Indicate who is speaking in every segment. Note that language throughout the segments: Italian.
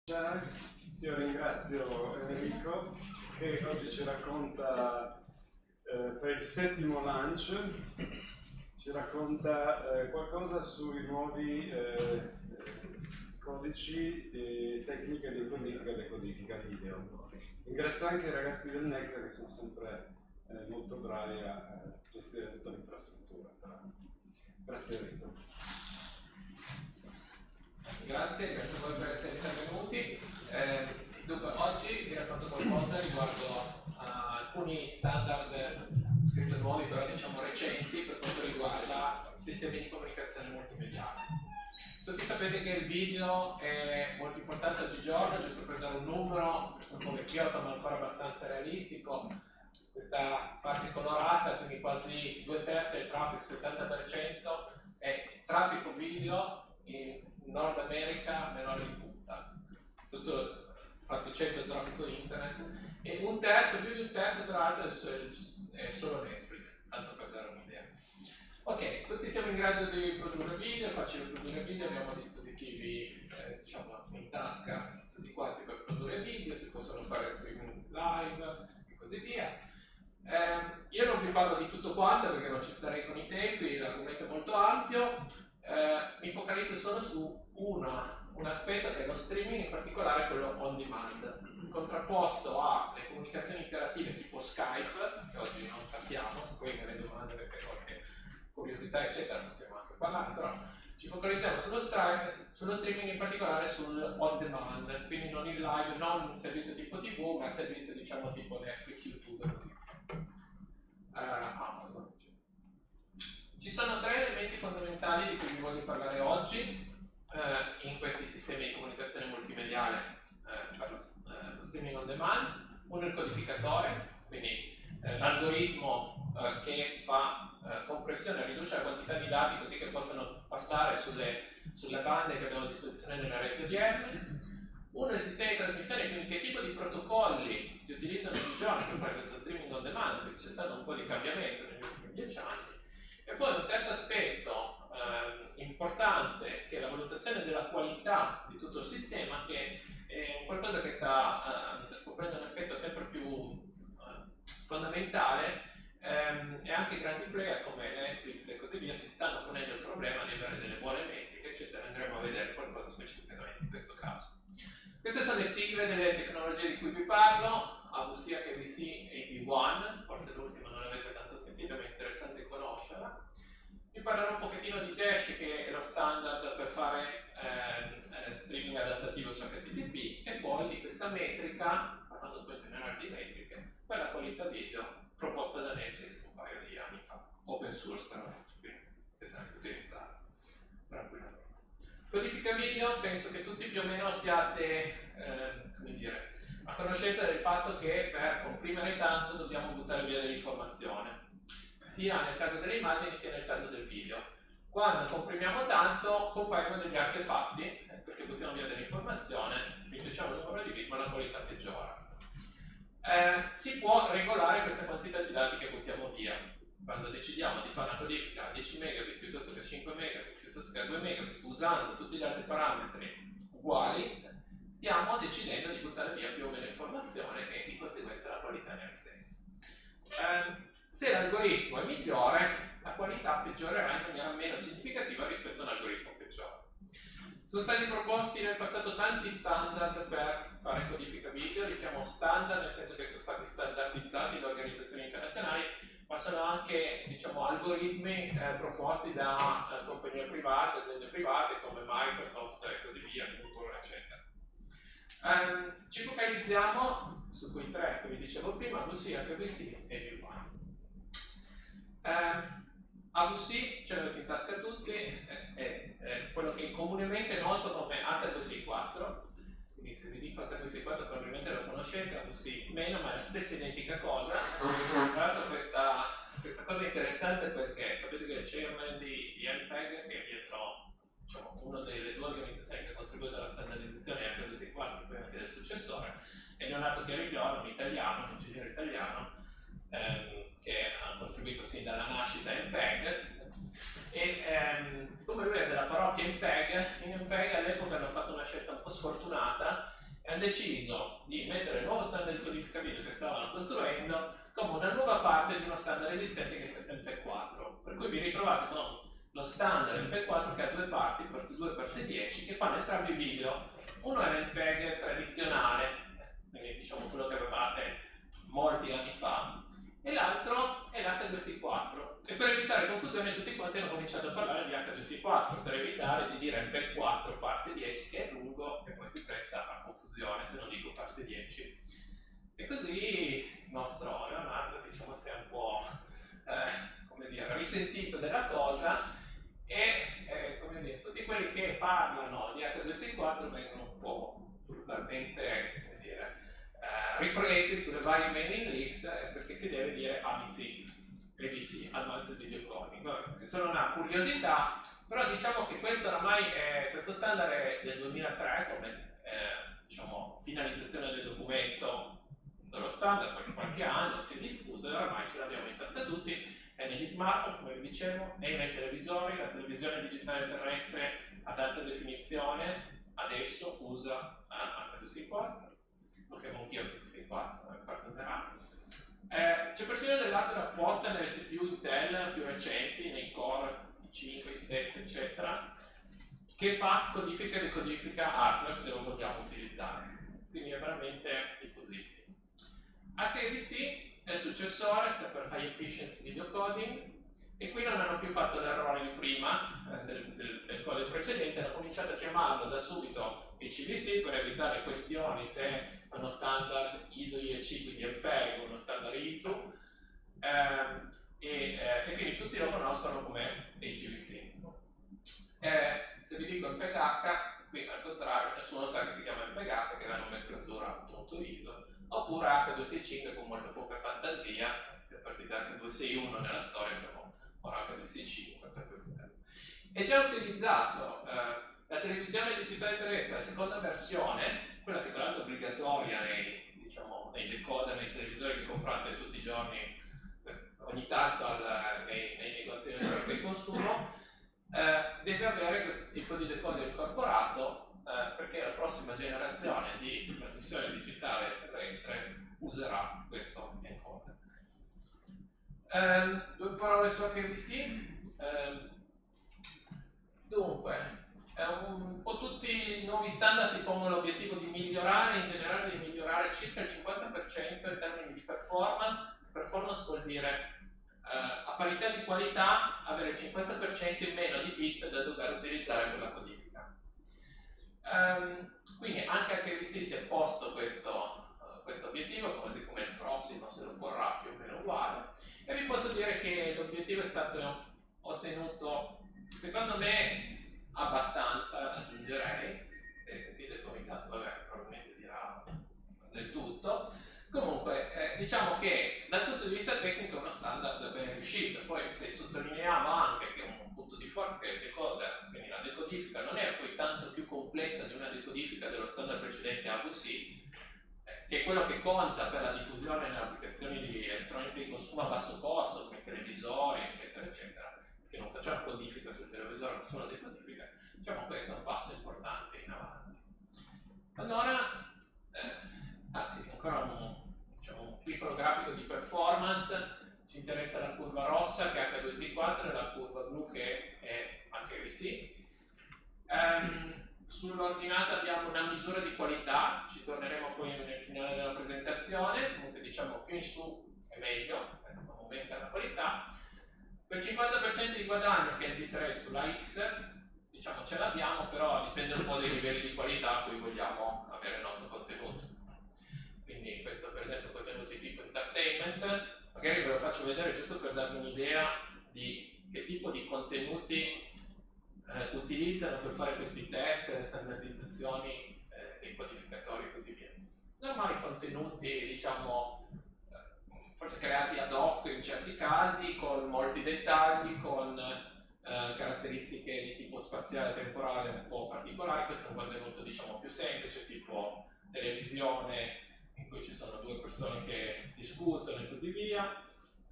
Speaker 1: Ciao, io ringrazio Enrico che oggi ci racconta per il settimo launch, ci racconta qualcosa sui nuovi codici e tecniche di codifica e decodifica video. Ringrazio anche i ragazzi del Nexa che sono sempre molto bravi a gestire tutta l'infrastruttura. Grazie Enrico.
Speaker 2: Grazie a voi per essere intervenuti. Dunque, oggi vi racconto qualcosa riguardo a alcuni standard scritto nuovi, però diciamo recenti, per quanto riguarda sistemi di comunicazione multimediale. Tutti sapete che il video è molto importante oggigiorno, giusto per dare un numero, questo è un po' vecchiotto ma ancora abbastanza realistico. Questa parte colorata, quindi quasi 2/3 del traffico, 70%, è traffico video in Nord America menore di punta, tutto fatto 100 traffico internet, e più di un terzo tra l'altro è solo Netflix, tanto per dare un'idea. Ok, tutti siamo in grado di produrre video, è facile produrre video, abbiamo dispositivi diciamo in tasca tutti quanti per produrre video, si possono fare streaming live e così via. Io non vi parlo di tutto quanto perché non ci starei con i tempi, l'argomento è molto ampio. Mi focalizzo solo su un aspetto che è lo streaming, in particolare quello on demand, contrapposto alle comunicazioni interattive tipo Skype, che oggi non sappiamo, se poi nelle domande avete qualche curiosità eccetera possiamo anche parlare, però ci focalizziamo sullo streaming, in particolare sul on demand, quindi non il live, non un servizio tipo TV, ma un servizio diciamo tipo Netflix, YouTube, Amazon. Ci sono tre elementi fondamentali di cui vi voglio parlare oggi in questi sistemi di comunicazione multimediale per lo streaming on demand. Uno è il codificatore, quindi l'algoritmo che fa compressione e riduce la quantità di dati così che possono passare sulle bande che abbiamo a disposizione nella rete odierne. Uno è il sistema di trasmissione, quindi che tipo di protocolli si utilizzano oggigiorno per fare questo streaming on demand, perché c'è stato un po' di cambiamento negli ultimi 10 anni. E poi un terzo aspetto importante, che è la valutazione della qualità di tutto il sistema, che è qualcosa che sta coprendo un effetto sempre più fondamentale, e anche grandi player come Netflix e così via si stanno ponendo il problema di avere delle buone metriche, eccetera. Andremo a vedere qualcosa specificamente in questo caso. Queste sono le sigle delle tecnologie di cui vi parlo: AVC, HVC e AV1, forse l'ultima non l'avete tanto sentita, ma è interessante conoscerla. Vi parlerò un pochettino di Dash, che è lo standard per fare streaming adattativo su HTTP, e poi di questa metrica, parlando poi in generale di metriche, per la qualità video proposta da Netflix un paio di anni fa, open source tra l'altro, quindi potete anche utilizzarla tranquillamente. Codifica video, penso che tutti più o meno siate come dire, a conoscenza del fatto che per comprimere tanto dobbiamo buttare via dell'informazione, sia nel caso delle immagini sia nel caso del video. Quando comprimiamo tanto compaiono degli artefatti, perché buttiamo via dell'informazione, riduciamo il numero di bit ma la qualità peggiora. Si può regolare questa quantità di dati che buttiamo via. Quando decidiamo di fare una codifica a 10 megabit piuttosto che a 5 megabit piuttosto che a 2 megabit, usando tutti gli altri parametri uguali, stiamo decidendo di buttare via più o meno informazione e di conseguenza la qualità ne risente. Se l'algoritmo è migliore, la qualità peggiorerà in maniera meno significativa rispetto a un algoritmo peggiore. Sono stati proposti nel passato tanti standard per fare codifica video, li chiamo standard nel senso che sono stati standardizzati da organizzazioni internazionali, ma sono anche diciamo, algoritmi proposti da compagnie private, aziende private come Microsoft e così via, Google, eccetera. Ci focalizziamo su quei tre che vi dicevo prima: AVC, HVC e AV1. AVC, ce l'avete in tasca tutti, è quello che comunemente è noto come H264, quindi se vi dico H264 probabilmente lo conoscete, AVC meno, ma è la stessa identica cosa. Tra l'altro questa cosa è interessante perché sapete che il chairman di MPEG, che è dietro diciamo, una delle due organizzazioni che ha contribuito alla standardizzazione H264 e poi anche del successore, è Leonardo Chiariglione, un italiano, un ingegnere italiano, che ha contribuito sin dalla nascita a MPEG, e siccome lui è della parrocchia MPEG, in MPEG all'epoca hanno fatto una scelta un po' sfortunata hanno deciso di mettere il nuovo standard di codifica video che stavano costruendo come una nuova parte di uno standard esistente che è questo MP4. Per cui vi ritrovate con lo standard MP4 che ha due parti, parte 2 e parte 10, che fanno entrambi i video. Uno è l'MPEG tradizionale, quindi diciamo quello che avevate molti anni fa, e l'altro è l'H264. E per evitare confusione tutti quanti hanno cominciato a parlare di H264, per evitare di dire MP4 parte 10 che è lungo e poi si presta a confusione se non dico parte 10. E così il nostro Leonardo diciamo si è un po' come dire, risentito della cosa e come dire, tutti quelli che parlano di H264 vengono un po' brutalmente come dire, ripresi sulle varie mailing list perché si deve dire ABC, ABC, Advanced Video Coding. È solo una curiosità, però diciamo che questo oramai questo standard è del 2003 come diciamo, finalizzazione del documento dello standard, perché qualche anno si è diffuso e oramai ce l'abbiamo in tasca tutti, è negli smartphone come vi dicevo, è nei televisori, la televisione digitale terrestre ad alta definizione adesso usa H264, lo chiamo anch'io H264, perdonerà. C'è persino dell'hardware apposta nelle CPU Intel più recenti, nei Core i5, i7 eccetera, che fa codifica e decodifica hardware se lo vogliamo utilizzare, quindi è veramente diffusissimo. HEVC è il successore, sta per High Efficiency Video Coding, e qui non hanno più fatto l'errore di prima del codice precedente, hanno cominciato a chiamarlo da subito HEVC per evitare questioni se è uno standard ISO IEC, quindi MPEG, uno standard ITU, e quindi tutti lo conoscono come HEVC. Se vi dico MPEG-H, qui al contrario nessuno sa che si chiama MPEG-H, che è la nomenclatura appunto ISO, oppure H265 con molto poca fantasia, si è partiti da H261 nella storia, siamo ora H265 per questo tempo. È già utilizzato la televisione digitale terrestre, la seconda versione, quella che tra l'altro è obbligatoria nei, diciamo, nei decoder, nei televisori che comprate tutti i giorni, ogni tanto nei negozi di consumo, deve avere questo tipo di decoder incorporato perché la prossima generazione di trasmissione digitale terrestre userà questo encoder. Due parole su HEVC. Dunque, un po' tutti i nuovi standard si pongono l'obiettivo di migliorare, in generale di migliorare circa il 50% in termini di performance. Performance vuol dire a parità di qualità avere il 50% in meno di bit da dover utilizzare per la codifica. Quindi anche HEVC si è posto questo obiettivo, come il prossimo se lo porrà più o meno uguale, e vi posso dire che l'obiettivo è stato ottenuto, secondo me, abbastanza, aggiungerei. Se sentite il comitato, vabbè, probabilmente dirà del tutto. Comunque, diciamo che dal punto di vista tecnico è uno standard ben riuscito. Poi se sottolineiamo anche che un punto di forza che è il decoder, quindi la decodifica non è poi tanto più complessa di una decodifica dello standard precedente AVC, che è quello che conta per la diffusione nelle applicazioni di elettronica di consumo a basso costo, come televisori, eccetera, eccetera, perché non facciamo codifica sul televisore, ma solo decodifica. Diciamo questo è un passo importante in avanti. Allora, ancora un piccolo grafico di performance. Ci interessa la curva rossa che è H264 e la curva blu che è HEVC. Sull'ordinata abbiamo una misura di qualità, ci torneremo poi nel finale della presentazione, comunque diciamo più in su è meglio, aumenta la qualità. Per 50% di guadagno, che è il bitrate sulla X, diciamo ce l'abbiamo, però dipende un po' dai livelli di qualità a cui vogliamo avere il nostro contenuto. Quindi questo per esempio contenuti tipo entertainment, magari ve lo faccio vedere giusto per darvi un'idea di che tipo di contenuti utilizzano per fare questi test, le standardizzazioni dei codificatori e così via. Normali contenuti, diciamo, forse creati ad hoc in certi casi, con molti dettagli, con caratteristiche di tipo spaziale e temporale un po' particolari. Questo è un contenuto diciamo più semplice, tipo televisione in cui ci sono due persone che discutono e così via.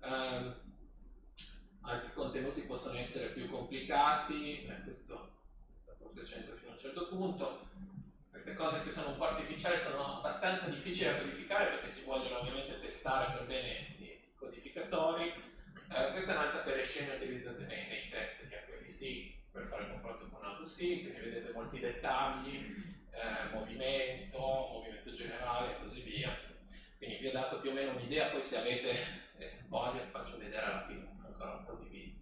Speaker 2: Altri contenuti possono essere più complicati, questo forse c'entra fino a un certo punto. queste cose che sono un po' artificiali sono abbastanza difficili da codificare perché si vogliono ovviamente testare per bene i codificatori. Questa è un'altra delle scene utilizzate nei test di HPC per fare il confronto con AVC, quindi vedete molti dettagli, movimento generale e così via. Quindi vi ho dato più o meno un'idea, poi se avete voglia faccio vedere alla fine ancora un po' di video.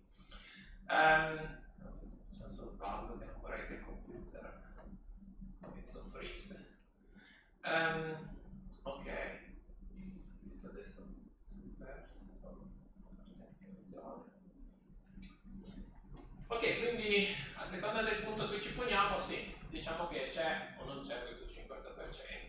Speaker 2: Sono solo parlo che non vorrei che il computer soffrisse. Ok, adesso ok, quindi a seconda del punto a cui ci poniamo, sì, diciamo che c'è o non c'è questo 50%.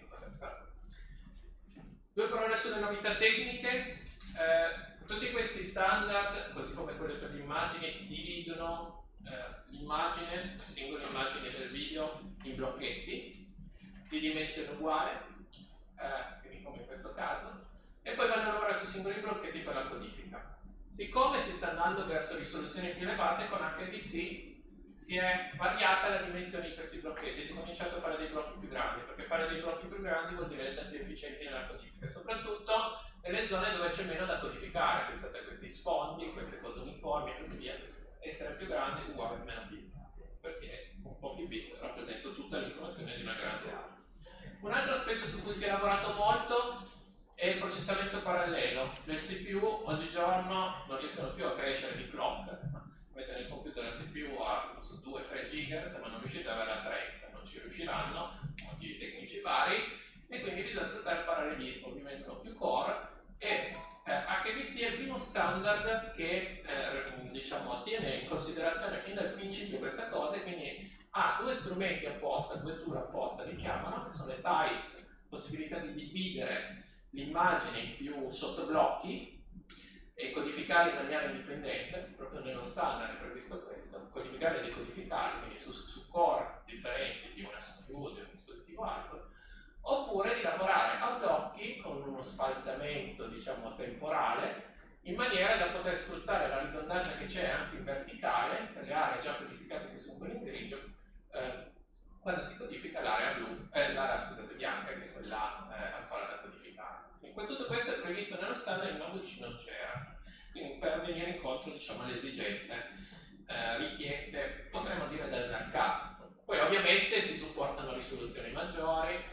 Speaker 2: Due parole sulle novità tecniche. Tutti questi standard, così come quelli per le immagini, dividono l'immagine, le singole immagini del video, in blocchetti di dimensione uguale, quindi come in questo caso, e poi vanno a lavorare su singoli blocchetti per la codifica. Siccome si sta andando verso risoluzioni più elevate, con HPC si è variata la dimensione di questi blocchetti, si è cominciato a fare dei blocchi più grandi, perché fare dei blocchi più grandi vuol dire essere più efficienti nella codifica, soprattutto nelle zone dove c'è meno da codificare, pensate a questi sfondi, queste cose uniformi e così via. Essere più grandi uguale meno bit, perché con pochi bit rappresento tutta l'informazione di una grande area. Un altro aspetto su cui si è lavorato molto è il processamento parallelo. Le CPU oggigiorno non riescono più a crescere di clock. Avete nel computer la CPU a 2-3 GHz, ma non riuscite ad avere a 30, non ci riusciranno, motivi tecnici vari, e quindi bisogna sfruttare il parallelismo, ovviamente non più core, e HPC è il primo standard che diciamo, tiene in considerazione fin dal principio questa cosa, e quindi ha due strumenti apposta, due tool apposta, li chiamano, che sono le TICE, possibilità di dividere l'immagine in più sottoblocchi e codificarli in maniera indipendente, proprio nello standard è previsto questo, codificare e decodificare, quindi su core differenti di una CPU, di un dispositivo hardware, oppure di lavorare a blocchi con uno sfalsamento, diciamo, temporale, in maniera da poter sfruttare la ridondanza che c'è anche in verticale, per le aree già codificate che sono quelle in grigio, quando si codifica l'area blu, l'area bianca, che è quella ancora da codificare. Quindi tutto questo è previsto nello standard, in AVC non c'era, quindi per venire incontro, diciamo, alle esigenze richieste, potremmo dire, dal mercato. Poi ovviamente si supportano risoluzioni maggiori,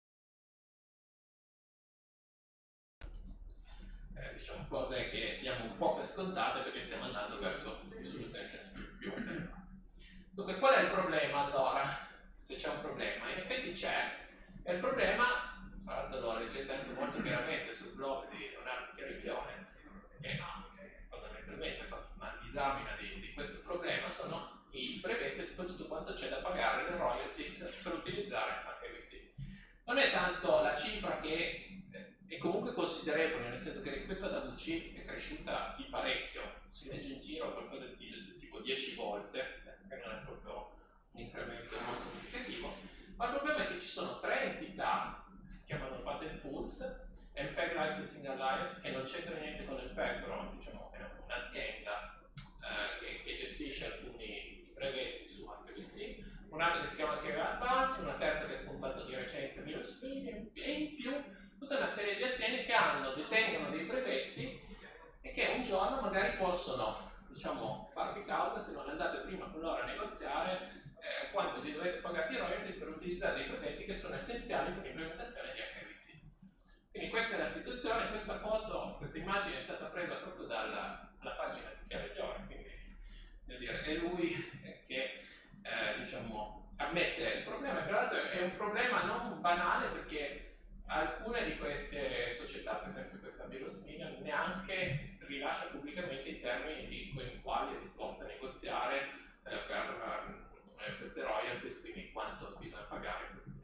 Speaker 2: diciamo cose che diamo un po' per scontate perché stiamo andando verso risoluzioni sempre più elevate. Dunque, qual è il problema allora? Se c'è un problema, in effetti c'è, e il problema, tra l'altro lo leggete anche molto chiaramente sul blog di Leonardo Chiariglione, che fondamentalmente fa una disamina di questo problema, sono i brevetti e soprattutto quanto c'è da pagare le royalties per utilizzare HPC. Non è tanto la cifra che è comunque considerevole, nel senso che rispetto ad AVC è cresciuta di parecchio, si legge in giro qualcosa di tipo 10 volte, che non è proprio un incremento molto significativo, ma il problema è che ci sono tre entità, si chiamano patent pools, MPEG Licensing Alliance, che non c'entra niente con MPEG, però diciamo, è un'azienda che gestisce alcuni brevetti su HPC, un'altra che si chiama Carrier Advance, una terza che è spuntato di recente Miospin, e in più tutta una serie di aziende che detengono dei brevetti e che un giorno magari possono, diciamo, farvi causa se non andate prima con loro a negoziare quanto vi dovete pagare di royalties per utilizzare dei brevetti che sono essenziali per l'implementazione di HPC. Quindi questa è la situazione. Questa foto, questa immagine è stata presa proprio dalla pagina di Chiariglione, quindi dire, è lui che diciamo, ammette il problema. Tra l'altro è un problema non banale, perché alcune di queste società, per esempio questa Virosmina, neanche rilascia pubblicamente i termini con i quali è disposta a negoziare per queste royalties, quindi quanto bisogna pagare.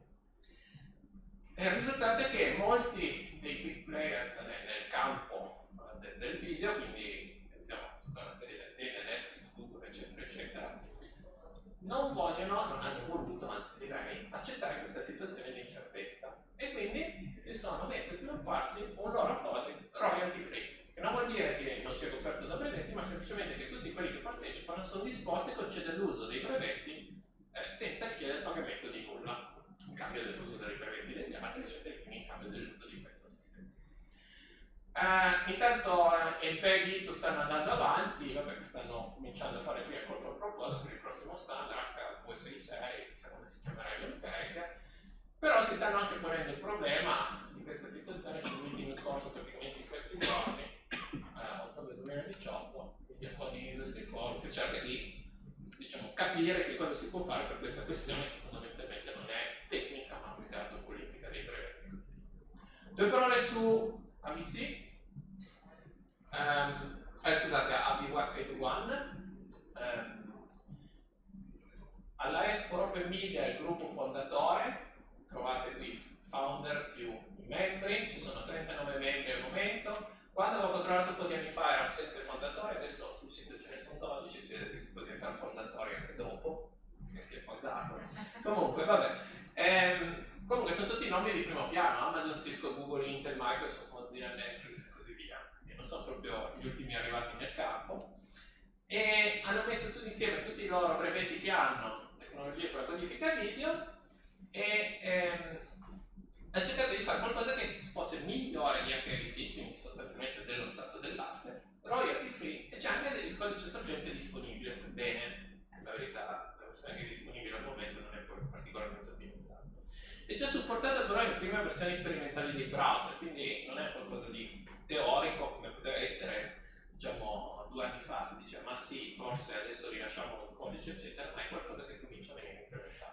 Speaker 2: Il risultato è che molti dei big players nel campo del video, quindi pensiamo a tutta una serie di aziende, Netflix, Google, eccetera, eccetera, non hanno voluto, anzi direi, accettare questa situazione di incertezza, e quindi si sono messi a svilupparsi un loro codice royalty free, che non vuol dire che non sia coperto da brevetti, ma semplicemente che tutti quelli che partecipano sono disposti a concedere l'uso dei brevetti senza richiedere il pagamento di nulla in cambio cambio dell'uso dei brevetti degli altri, eccetera, quindi in cambio dell'uso di questo sistema. Intanto MPEG e ITU stanno andando avanti, vabbè, stanno cominciando a fare prima il corpo proposto per il prossimo standard H266, chissà come si chiamerà l'MPEG, però si stanno anche ponendo il problema di questa situazione. C'è un meeting in corso praticamente in questi giorni, ottobre 2018, quindi un po' di Industry Forum che cerca di, diciamo, capire che cosa si può fare per questa questione che fondamentalmente non è tecnica ma più che altro politica dei brevetti. Due parole su AVC. Scusate, AV1. Alla Expo Open Media il gruppo fondatore, trovate qui founder più i membri, ci sono 39 membri al momento. Quando avevo controllato un po' di anni fa erano 7 fondatori, adesso sul sito ce ne sono 12, si vede che si può diventare fondatori anche dopo, che si è poi dato. Comunque, vabbè. Comunque sono tutti nomi di primo piano, Amazon, Cisco, Google, Intel, Microsoft, Mozilla, Netflix e così via. Quindi non sono proprio gli ultimi arrivati nel campo. E hanno messo tutti insieme tutti i loro brevetti che hanno, tecnologie per la codifica video, e ha cercato di fare qualcosa che fosse migliore di HVC, quindi sostanzialmente dello stato dell'arte, royalty free, e c'è anche il codice sorgente disponibile, sebbene la verità la versione che è disponibile al momento non è particolarmente ottimizzata. E c'è supportato però in prime versioni sperimentali dei browser, quindi non è qualcosa di teorico come poteva essere, diciamo, 2 anni fa. Si dice ma sì, forse adesso rilasciamo il codice eccetera, ma è qualcosa che comincia a venire implementato.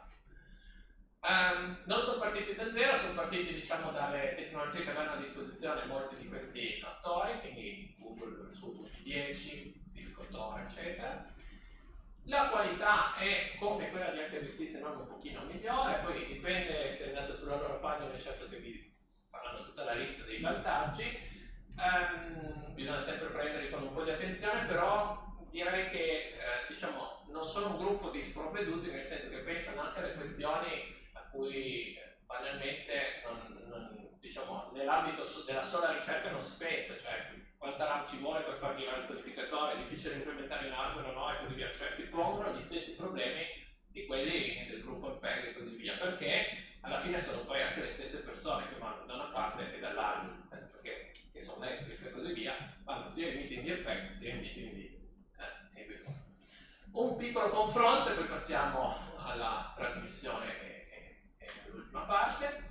Speaker 2: Non sono partiti da zero, sono partiti, diciamo, dalle tecnologie che avevano a disposizione molti di questi attori, quindi Google su 10, Cisco Tor, eccetera. La qualità è come quella di HVC, se non un pochino migliore, poi dipende, se andate sulla loro pagina, certo che vi faranno tutta la lista dei vantaggi. Bisogna sempre prenderli con un po' di attenzione, però direi che diciamo, non sono un gruppo di sprovveduti, nel senso che pensano anche alle questioni a cui banalmente diciamo, nell'ambito della sola ricerca non si pensa, cioè quanta RAM ci vuole per far girare il codificatore, è difficile implementare in hardware o no, e così via, cioè si pongono gli stessi problemi di quelli del gruppo MPEG e così via, perché alla fine sono poi anche le stesse persone che vanno da una parte e dall'altra, perché che sono Netflix e così via, vanno sia in meeting di MPEG sia in meeting di EBU. Un piccolo confronto e poi passiamo alla trasmissione e all'ultima parte.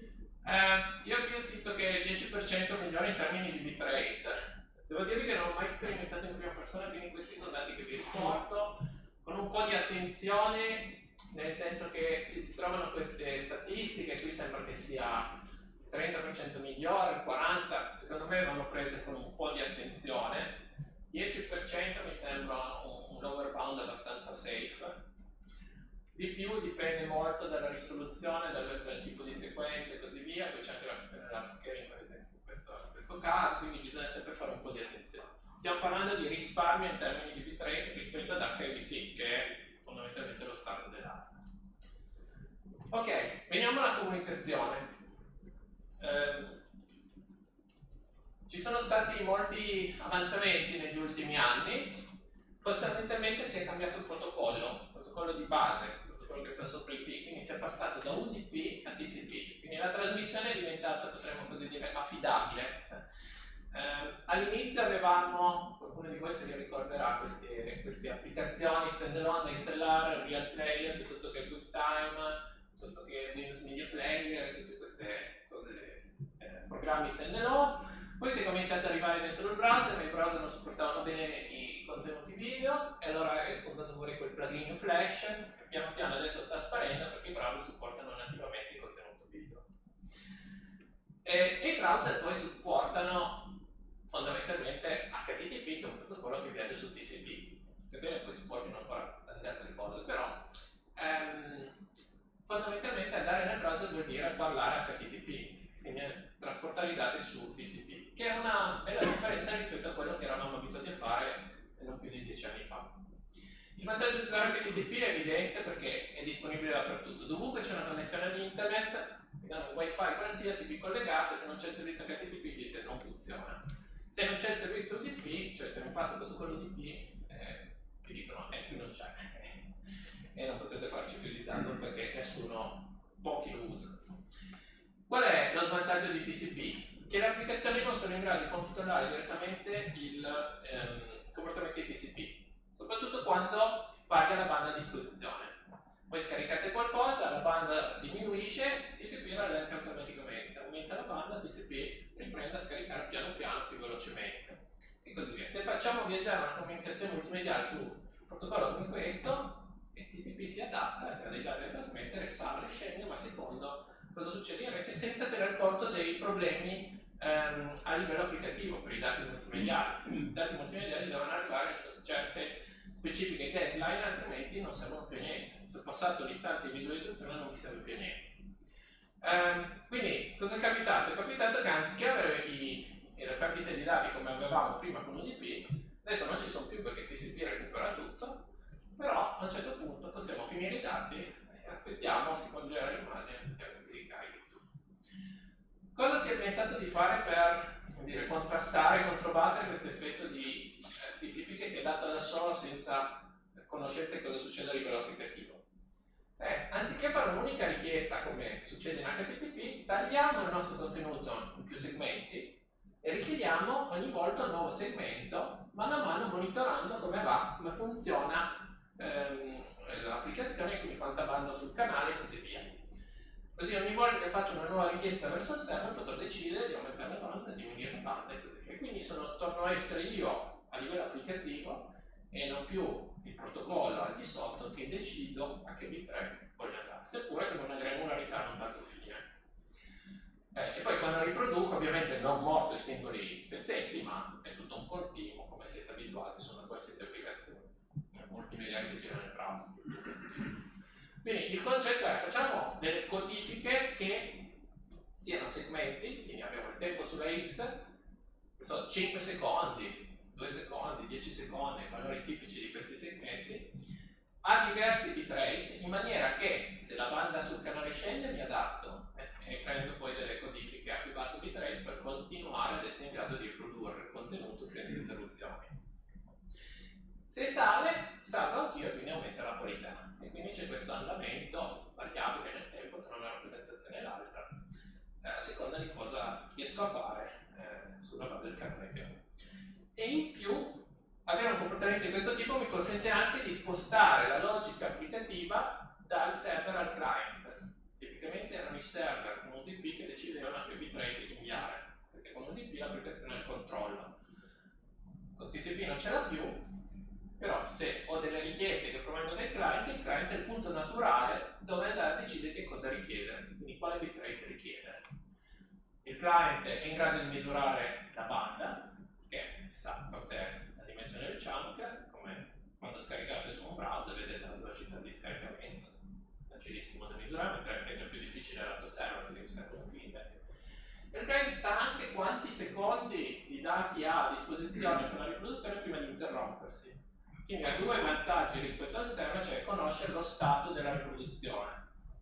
Speaker 2: Io vi ho scritto che il 10% migliore in termini di bitrate. Devo dirvi che non ho mai sperimentato in prima persona, quindi questi sono dati che vi riporto con un po' di attenzione, nel senso che si trovano queste statistiche, qui sembra che sia 30% migliore, il 40%, secondo me vanno prese con un po' di attenzione. 10% mi sembra un lower bound abbastanza safe. Di più dipende molto dalla risoluzione, dal tipo di sequenze e così via, poi c'è anche la questione dell'upscaling per esempio in questo caso, quindi bisogna sempre fare un po' di attenzione. Stiamo parlando di risparmio in termini di bitrate rispetto ad HVC, che è fondamentalmente lo stato dell'arte. Ok, veniamo alla comunicazione. Ci sono stati molti avanzamenti negli ultimi anni, fondamentalmente si è cambiato il protocollo di base, il protocollo che sta sopra IP, quindi si è passato da UDP a TCP, quindi la trasmissione è diventata, potremmo così dire, affidabile. All'inizio avevamo, qualcuno di voi se li ricorderà, queste applicazioni standalone da installare, Real Player, piuttosto che QuickTime, piuttosto che Windows Media Player, tutte queste cose, programmi standalone. Poi si è cominciato ad arrivare dentro il browser, ma i browser non supportavano bene i contenuti video, e allora è spuntato fuori quel plugin Flash, che piano piano adesso sta sparendo perché i browser supportano nativamente il contenuto video. E i browser poi supportano fondamentalmente HTTP, che è un protocollo che viaggia su TCP, sebbene poi supportino ancora tante altre cose, però fondamentalmente andare nel browser vuol dire parlare HTTP, quindi trasportare i dati su TCP, che è una bella differenza rispetto a quello che eravamo abituati a fare non più di 10 anni fa. Il vantaggio di usare HTTP è evidente perché è disponibile dappertutto, dovunque c'è una connessione ad internet, un wifi qualsiasi vi collegate, se non c'è il servizio HTTP dite non funziona. Se non c'è il servizio UDP, cioè se non passa il protocollo UDP, vi dicono qui non c'è e non potete farci più di tanto perché nessuno pochi lo usano. Qual è lo svantaggio di TCP? Che le applicazioni non sono in grado di controllare direttamente il comportamento di TCP, soprattutto quando paga la banda a disposizione. Voi scaricate qualcosa, la banda diminuisce, TCP rallenta automaticamente, aumenta la banda, TCP riprende a scaricare piano piano più velocemente e così via. Se facciamo viaggiare una comunicazione multimediale su un protocollo come questo, il TCP si adatta, se ha dei dati da trasmettere, sale, scende, ma secondo cosa succede in rete senza tener conto dei problemi a livello applicativo per i dati multimediali. I dati multimediali devono arrivare a certe specifiche deadline, altrimenti non servono più a niente. Se è passato l'istante di visualizzazione non vi serve più a niente. Quindi cosa è capitato? È capitato che anziché avere le perdite di dati come avevamo prima con UDP, adesso non ci sono più perché TCP recupera tutto, però a un certo punto possiamo finire i dati e aspettiamo, si congela l'immagine, aspettiamo che si ricarichi tutto. Cosa si è pensato di fare per contrastare, controbattere questo effetto di TCP che si adatta da solo senza conoscenza di cosa succede a livello applicativo? Anziché fare un'unica richiesta come succede in HTTP, tagliamo il nostro contenuto in più segmenti e richiediamo ogni volta un nuovo segmento, mano a mano monitorando come va, come funziona l'applicazione, quindi quanta banda ho sul canale e così via. Così ogni volta che faccio una nuova richiesta verso il server potrò decidere di aumentare la banda, diminuire la banda e così via. E quindi torno a essere io a livello applicativo e non più il protocollo al di sotto che decido a che bitrate voglio andare, seppure con una granularità non tanto fine. E poi quando riproduco ovviamente non mostro i singoli pezzetti, ma è tutto un continuo come siete abituati su una qualsiasi applicazione multimediale che girano nel browser. Quindi il concetto è: facciamo delle codifiche che siano segmenti, quindi abbiamo il tempo sulla X, che sono 5 secondi, 2 secondi, 10 secondi, i valori tipici di questi segmenti, a diversi bitrate, in maniera che se la banda sul canale scende mi adatto e prendo poi delle codifiche a più basso bitrate per continuare ad essere in grado di riprodurre il contenuto senza interruzioni. Se sale, salgo anch'io e quindi aumenta la qualità. E quindi c'è questo andamento variabile nel tempo tra una rappresentazione e l'altra, a seconda di cosa riesco a fare sulla base del canale che ho. E in più, avere un comportamento di questo tipo mi consente anche di spostare la logica applicativa dal server al client. Tipicamente erano i server con UDP che decidevano a che bitrate inviare, perché con UDP l'applicazione ha il controllo. Con TCP non ce l'ha più, però se ho delle richieste che provengono dal client, il client è il punto naturale dove andare a decidere che cosa richiedere, quindi quale bitrate richiedere. Il client è in grado di misurare la banda, che sa per te la dimensione del chunk, come quando scaricate su un browser vedete la velocità di scaricamento, facilissimo da misurare, mentre è già più difficile lato server perché serve un feedback. Il client sa anche quanti secondi di dati ha a disposizione per la riproduzione prima di interrompersi. Quindi ha due vantaggi rispetto al server, cioè conoscere lo stato della riproduzione.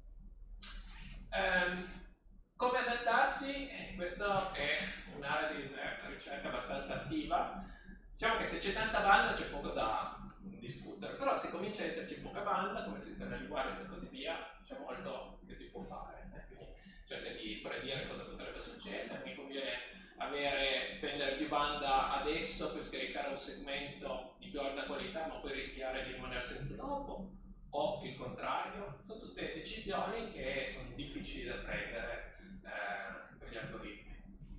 Speaker 2: Come adattarsi? Questa è un'area di ricerca abbastanza attiva. Diciamo che se c'è tanta banda c'è poco da discutere, però se comincia ad esserci poca banda, come sui canali wireless e così via, c'è molto che si può fare. Quindi cerca di predire cosa potrebbe succedere. Mi conviene spendere più banda adesso per scaricare un segmento di più alta qualità, ma poi rischiare di rimanere senza dopo, o il contrario. Sono tutte decisioni che sono difficili da prendere per gli algoritmi.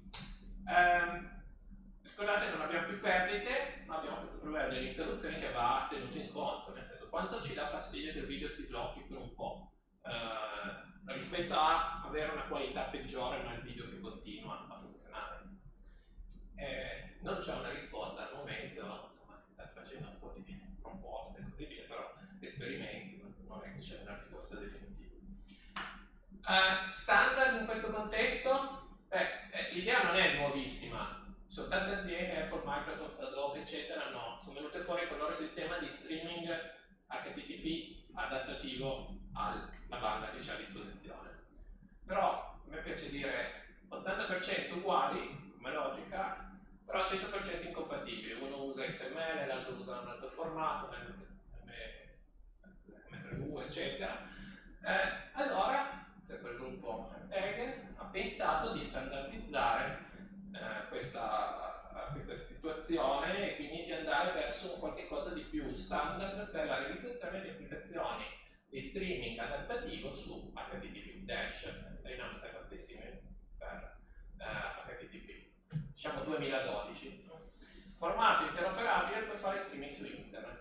Speaker 2: Ricordate, non abbiamo più perdite, ma abbiamo questo problema delle interruzioni che va tenuto in conto, nel senso quanto ci dà fastidio che il video si blocchi per un po', rispetto a avere una qualità peggiore ma il video che continua a funzionare. Non c'è una risposta al momento, insomma si sta facendo un po' di proposte e così via, però esperimenti, non è che c'è una risposta definitiva. Standard in questo contesto? L'idea non è nuovissima. Sono tante aziende, Apple, Microsoft, Adobe, eccetera, sono venute fuori con il loro sistema di streaming HTTP adattativo alla banda che c'è a disposizione. Però a me piace dire 80% uguali come logica, però 100% incompatibili. Uno usa XML, l'altro usa un altro formato, M3U, eccetera. Allora gruppo Hegel ha pensato di standardizzare questa situazione e quindi di andare verso un qualche cosa di più standard per la realizzazione di applicazioni di streaming adattativo su HTTP Dynamic Adaptive Streaming per HTTP, diciamo 2012, formato interoperabile per fare streaming su internet.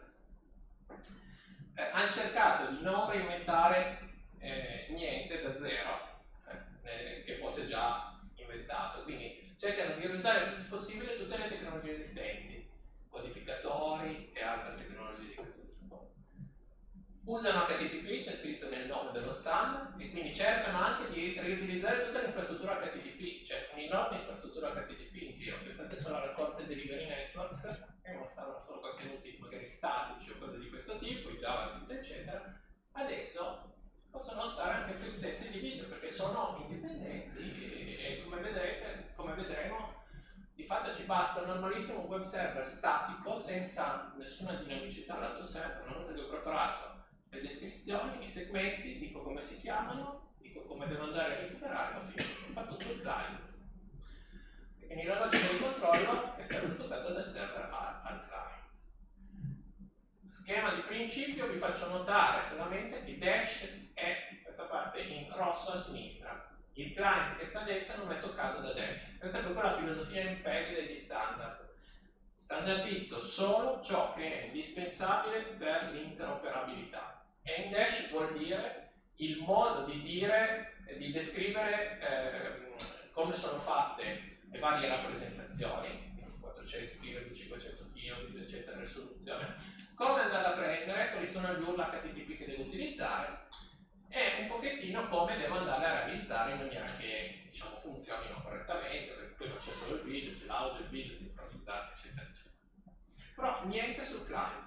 Speaker 2: Hanno cercato di non reinventare niente da zero che fosse già inventato, quindi cercano di usare il più possibile tutte le tecnologie esistenti, codificatori e altre tecnologie di questo tipo. Usano HTTP, c'è scritto nel nome dello standard, e quindi cercano anche di riutilizzare tutta l'infrastruttura HTTP, c'è un'enorme infrastruttura HTTP in giro. Pensate solo alle corte delivery networks, che mostrano solo contenuti magari statici o cose di questo tipo, i JavaScript eccetera. Adesso possono stare anche pezzetti di video perché sono indipendenti e come vedremo, di fatto ci basta un normalissimo web server statico senza nessuna dinamicità lato server. Una volta che ho preparato le descrizioni, i segmenti, dico come si chiamano, dico come devo andare a recuperare, ho finito, ho fatto tutto il client. E quindi la logica di controllo è stata svuotata dal server al client. Schema di principio, vi faccio notare solamente che dash è questa parte in rosso a sinistra. Il client che sta a destra non è toccato da dash. Questa è proprio la filosofia in PEG degli standard. Standardizzo solo ciò che è indispensabile per l'interoperabilità. E in dash vuol dire il modo di descrivere come sono fatte le varie rappresentazioni, 400 kb, 500 kb, eccetera, risoluzione, come andare a prendere, quali sono gli URL HTTP che devo utilizzare e un pochettino come devo andare a realizzare in maniera che, diciamo, funzionino correttamente, perché poi non c'è solo il video, c'è l'audio, il video sincronizzato, eccetera, eccetera. Però niente sul client.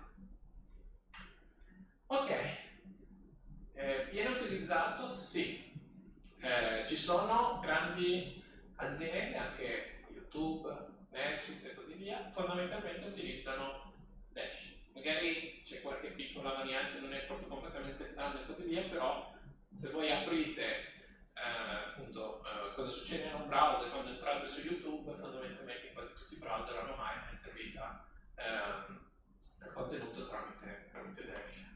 Speaker 2: Ok, viene utilizzato? Sì. Ci sono grandi aziende, anche YouTube, Netflix e così via, fondamentalmente utilizzano Dash. Magari c'è qualche piccola variante, non è proprio completamente standard e così via, però se voi aprite appunto cosa succede in un browser quando entrate su YouTube, fondamentalmente in quasi tutti i browser ormai è servita il contenuto tramite Dash.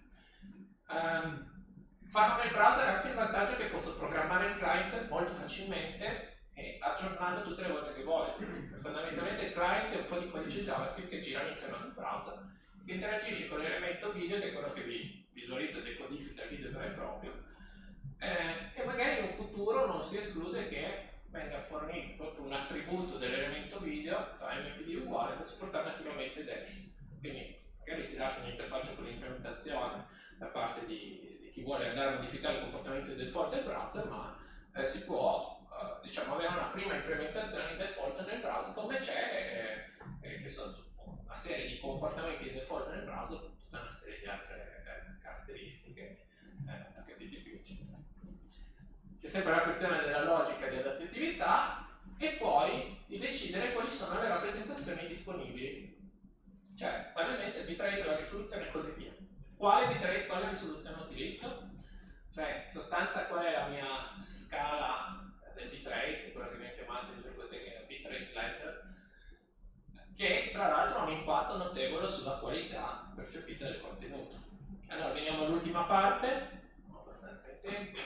Speaker 2: Farlo nel browser ha anche il vantaggio che posso programmare il client molto facilmente e aggiornarlo tutte le volte che voglio. Fondamentalmente il client è un po' di codice JavaScript che gira all'interno del browser, che interagisce con l'elemento video, che è quello che vi visualizza e decodifica il video vero e proprio, e magari in un futuro non si esclude che venga fornito proprio un attributo dell'elemento video, cioè MPD uguale, da supportare nativamente Dash. Quindi magari si lascia un'interfaccia con l'implementazione da parte di chi vuole andare a modificare il comportamento di default del browser, ma si può diciamo, avere una prima implementazione di default nel browser, come c'è, che sono una serie di comportamenti di default nel browser, tutta una serie di altre caratteristiche HTTP, eccetera. C'è sempre la questione della logica di adattatività e poi di decidere quali sono le rappresentazioni disponibili. Cioè, banalmente il bitrate, la risoluzione e così via. Quale bitrate, quale risoluzione utilizzo? Cioè, in sostanza, qual è la mia scala del bitrate, quella che viene chiamata in gergo tecnico bitrate ladder, che tra l'altro ha un impatto notevole sulla qualità percepita del contenuto. Allora, veniamo all'ultima parte, ho abbastanza in tempo.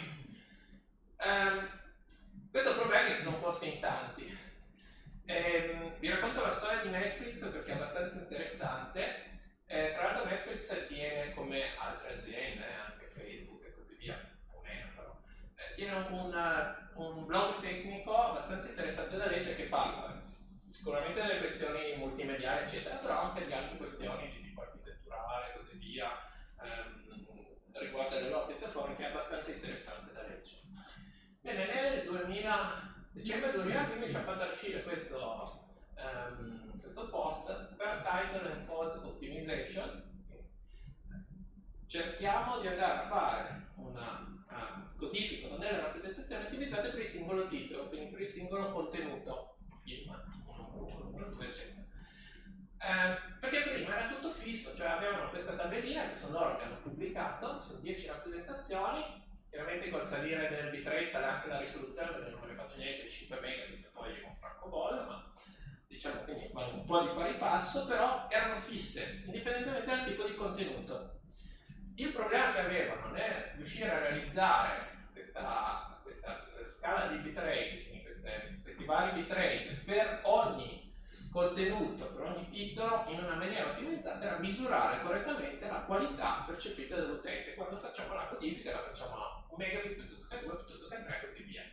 Speaker 2: Questo è un problema che si sono posti in tanti. Vi racconto la storia di Netflix perché è abbastanza interessante. Tra l'altro Netflix tiene, come altre aziende, anche Facebook e così via, o meno però, tiene un blog tecnico abbastanza interessante da leggere che parla sicuramente delle questioni multimediali eccetera, però anche di altre questioni di tipo architetturale e così via, riguardo alle loro piattaforme, che è abbastanza interessante da leggere. Bene, nel dicembre 2015 ha fatto uscire questo post per Title and Code Optimization. Cerchiamo di andare a fare una codifica con delle rappresentazioni ottimizzate per il singolo titolo, quindi per il singolo contenuto, film, 1, 2, eccetera. Perché prima era tutto fisso, cioè avevano questa tabellina che sono loro che hanno pubblicato, sono 10 rappresentazioni, Chiaramente col salire del bitrate sale anche la risoluzione, perché non me ne faccio niente di 5 megabits e poi è un francobollo, ma diciamo che vanno un po' di pari passo, però erano fisse, indipendentemente dal tipo di contenuto. Il problema che avevano è riuscire a realizzare questa scala di bitrate, quindi questi vari bitrate per ogni contenuto, per ogni titolo, in una maniera ottimizzata, era misurare correttamente la qualità percepita dall'utente. Quando facciamo la codifica la facciamo a 1 megabit piuttosto che 2, piuttosto che 3 e così via.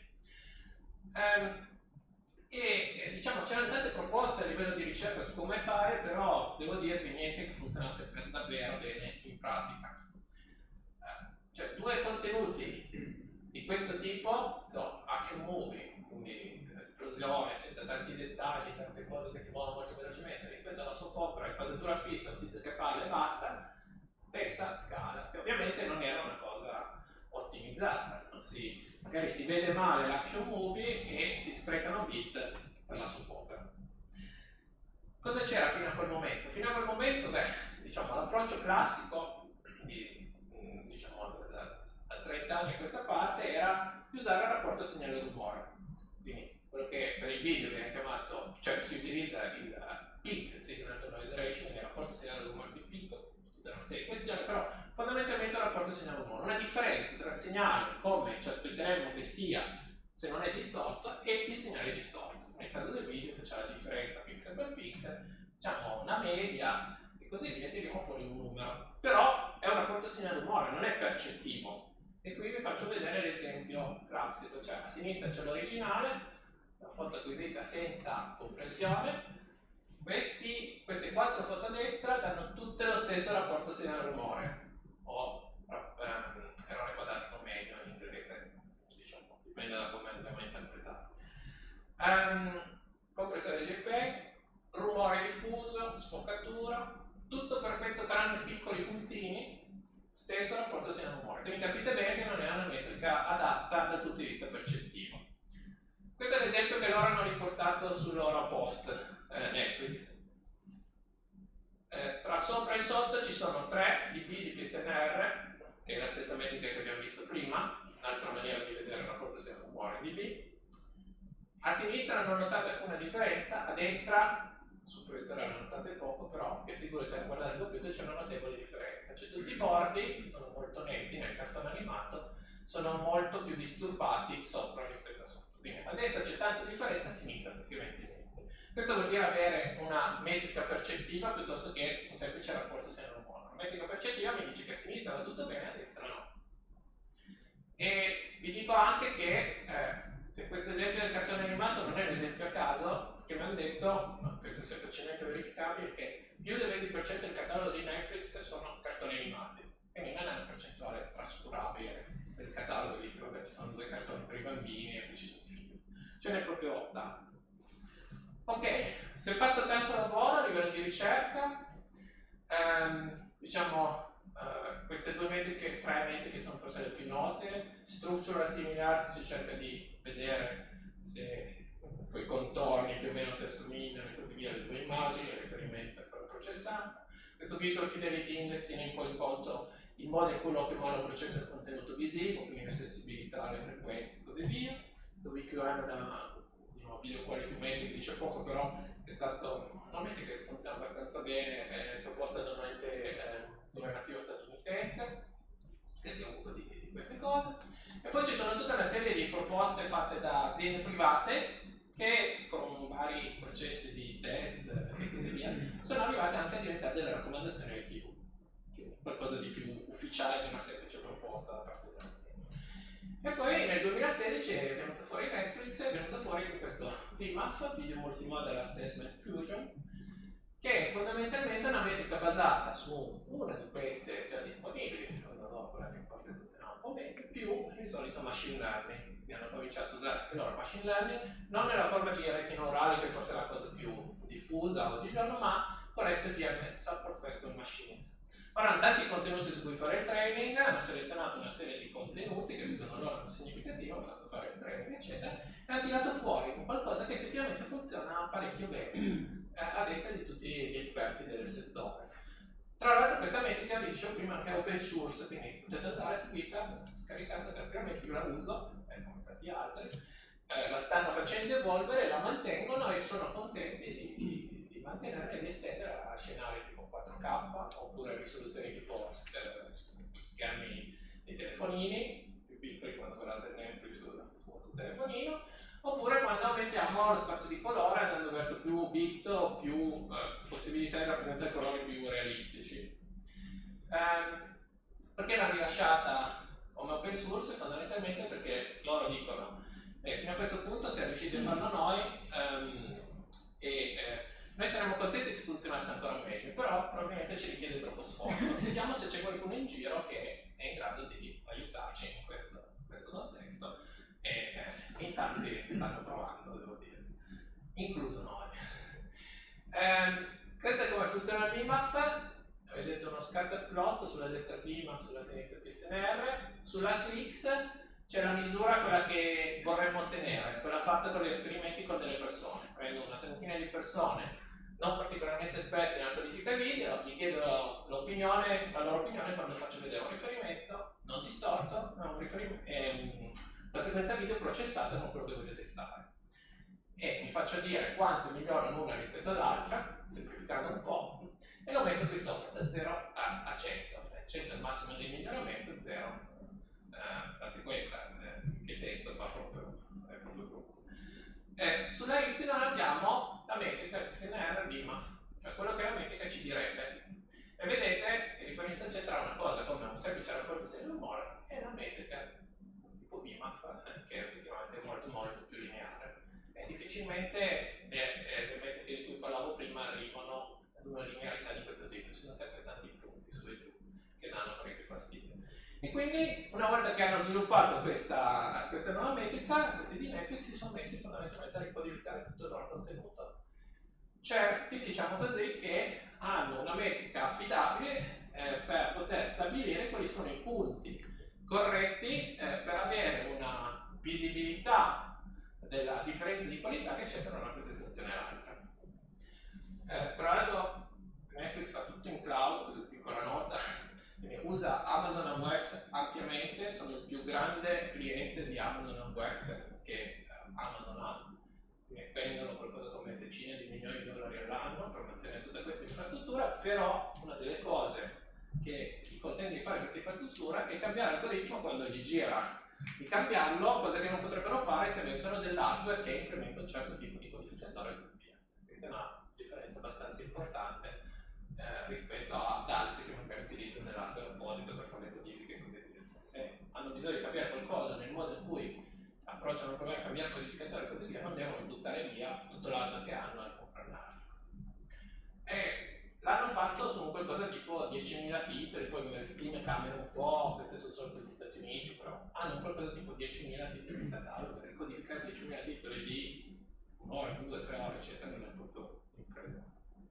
Speaker 2: Diciamo c'erano tante proposte a livello di ricerca su come fare, però devo dirvi niente che funzionasse per davvero bene in pratica. Cioè, due contenuti di questo tipo sono action movie, quindi esplosione, eccetera, tanti dettagli, tante cose che si muovono molto velocemente rispetto alla soap opera, inquadratura fissa, un tizio che parla e basta, stessa scala, che ovviamente non era una cosa ottimizzata, no? Magari si vede male l'action movie e si sprecano bit per la soap opera. Cosa c'era fino a quel momento? Fino a quel momento, diciamo, l'approccio classico diciamo, da 30 anni a questa parte era di usare il rapporto segnale-rumore. Quindi quello che per il video viene chiamato, cioè si utilizza il PIC, Signal to Noise Ratio, quindi il rapporto segnale-rumore di PIC, tutta una serie di questioni, però fondamentalmente un rapporto segnale-rumore, una differenza tra il segnale come ci aspetteremmo che sia se non è distorto e il segnale distorto. Nel caso del video facciamo la differenza pixel per pixel, facciamo una media e così via, tiriamo fuori un numero. Però è un rapporto segnale-rumore, non è percettivo. E qui vi faccio vedere l'esempio classico, cioè a sinistra c'è l'originale, la foto acquisita senza compressione. Queste 4 foto a destra danno tutte lo stesso rapporto segnale-rumore, o errore quadratico medio in inglese, diciamo, dipende da come l'abbiamo interpretato. Compressore JPEG, rumore diffuso, sfocatura, tutto perfetto tranne piccoli puntini, stesso rapporto segnale-rumore. Quindi capite bene che non è una metrica adatta dal punto di vista percettivo. Questo è l'esempio che loro hanno riportato sul loro post Netflix. Tra sopra e sotto ci sono 3 dB di PSNR, che è la stessa metrica che abbiamo visto prima, un'altra maniera di vedere il rapporto segnale-rumore in dB. A sinistra non notate alcuna differenza, a destra sul proiettore non notate poco, però vi assicuro che se guardate il computer c'è una notevole differenza. Cioè tutti i bordi sono molto netti nel cartone animato, sono molto più disturbati sopra rispetto a sotto. Quindi a destra c'è tanta differenza, a sinistra praticamente niente. Questo vuol dire avere una metrica percettiva piuttosto che un semplice rapporto segnale-rumore. Una metrica percettiva mi dice che a sinistra va tutto bene, a destra no. E vi dico anche che questo esempio del cartone animato non è un esempio a caso, che mi hanno detto, ma questo sia facilmente verificabile, che più del 20% del catalogo di Netflix sono cartoni animati, quindi non è una percentuale trascurabile del catalogo di vabbè, ci sono 2 cartoni per i bambini e poi ci sono i film. Ce n'è proprio tanto. Ok, si è fatto tanto lavoro a livello di ricerca, diciamo queste 3 metriche sono forse le più note. Structural similarity, si cerca di vedere se quei contorni più o meno si assomigliano e così via alle 2 immagini, il riferimento a quello processato. Questo Visual Fidelity Index tiene un po' in conto il modo in cui l'occhio umano processa il contenuto visivo, quindi le sensibilità, le frequenze e così via. Questo VQM da Video Quality Metric dice poco, però è stato una metrica che funziona abbastanza bene, proposta da un ente governativo statunitense che si occupa di queste cose. E poi ci sono tutta una serie di proposte fatte da aziende private che con vari processi di test e così via sono arrivate anche a diventare delle raccomandazioni ITU, qualcosa di più ufficiale di una semplice proposta da parte dell'azienda. E poi nel 2016 è venuto fuori Netflix, è venuto fuori questo VMAF, Video Multimodal Assessment Fusion, che è fondamentalmente una metrica basata su una di queste già disponibili, secondo me quella che forse funziona un po' meglio, più il solito machine learning, che hanno cominciato a usare anche loro machine learning, non nella forma di reti neurali, che forse è la cosa più diffusa oggigiorno, ma con SPM, Subprefectal Machines. Ora hanno tanti contenuti su cui fare il training, hanno selezionato una serie di contenuti che secondo loro erano significativi, hanno fatto fare il training, eccetera, e hanno tirato fuori qualcosa che effettivamente funziona parecchio bene, a detta di tutti gli esperti del settore. Tra l'altro questa metrica vi dicevo prima che è open source, quindi potete andare su GitHub, scaricate tranquillamente, io la uso, come tanti altri, la stanno facendo evolvere, la mantengono e sono contenti di mantenerla e di estendere a scenari tipo 4K oppure risoluzioni tipo schermi dei telefonini più piccoli quando guardate Netflix sul vostro telefonino, oppure quando aumentiamo lo spazio di colore andando verso più bit o più possibilità di rappresentare colori più realistici. Perché l'hanno rilasciata come open source? Fondamentalmente perché loro dicono fino a questo punto siamo riusciti a farlo noi noi saremmo contenti se funzionasse ancora meglio, però probabilmente ci richiede troppo sforzo. Vediamo se c'è qualcuno in giro che è in grado di aiutarci in questo contesto e in tanti stanno provando, devo dire, incluso noi. Questo è come funziona il BIMAF. Vedete uno scatter plot, sulla destra BIMAF, sulla sinistra PSNR, sull'asse X c'è la misura, quella che vorremmo ottenere, quella fatta con gli esperimenti con delle persone. Prendo una trentina di persone non particolarmente esperte nella codifica video, gli chiedo la loro opinione quando faccio vedere un riferimento non distorto, ma la sequenza video processata non quello che voglio testare. E mi faccio dire quanto migliora l'una rispetto all'altra, semplificando un po', e lo metto qui sopra, da 0 a 100. 100 è il massimo di miglioramento, 0 la sequenza che il testo fa proprio brutto. Sulla Y abbiamo la metrica PSNR BIMAF, cioè quello che la metrica ci direbbe. E vedete che a differenza c'è tra una cosa come un semplice rapporto serie-umore e una metrica tipo BIMAF, che effettivamente è molto più lineare. E difficilmente le metriche di cui parlavo prima arrivano ad una linearità di questo tipo, ci sono sempre tanti punti su e giù che danno parecchio fastidio. E quindi una volta che hanno sviluppato questa nuova metrica, questi di Netflix si sono messi fondamentalmente a ricodificare tutto il loro contenuto. Certi, diciamo così, che hanno una metrica affidabile per poter stabilire quali sono i punti corretti per avere una visibilità della differenza di qualità che c'è tra una presentazione e l'altra. Tra l'altro Netflix fa tutto in cloud, piccola nota, usa Amazon AWS ampiamente, sono il più grande cliente di Amazon AWS che Amazon ha, ne spendono qualcosa come decine di milioni di dollari all'anno per mantenere tutta questa infrastruttura, però una delle cose che gli consente di fare questa infrastruttura è cambiare l'algoritmo quando gli gira di cambiarlo, cosa che non potrebbero fare se avessero dell'hardware che implementa un certo tipo di codificatore e così via. Questa è una differenza abbastanza importante rispetto ad altri che magari utilizzano dell'hardware apposito per fare le codifiche e così via. Se hanno bisogno di cambiare qualcosa nel modo in cui approcciano il problema a cambiare il codificatore e così via, non devono buttare via tutto l'hardware che hanno e comprare l'hardware. E l'hanno fatto su qualcosa tipo 10.000 titoli, poi le stime cambiano un po', queste sono solo per gli Stati Uniti, però hanno qualcosa tipo 10.000 titoli di catalogo, per codificare 10.000 titoli di un'ora, 2, 3 ore, eccetera, non è proprio impresa.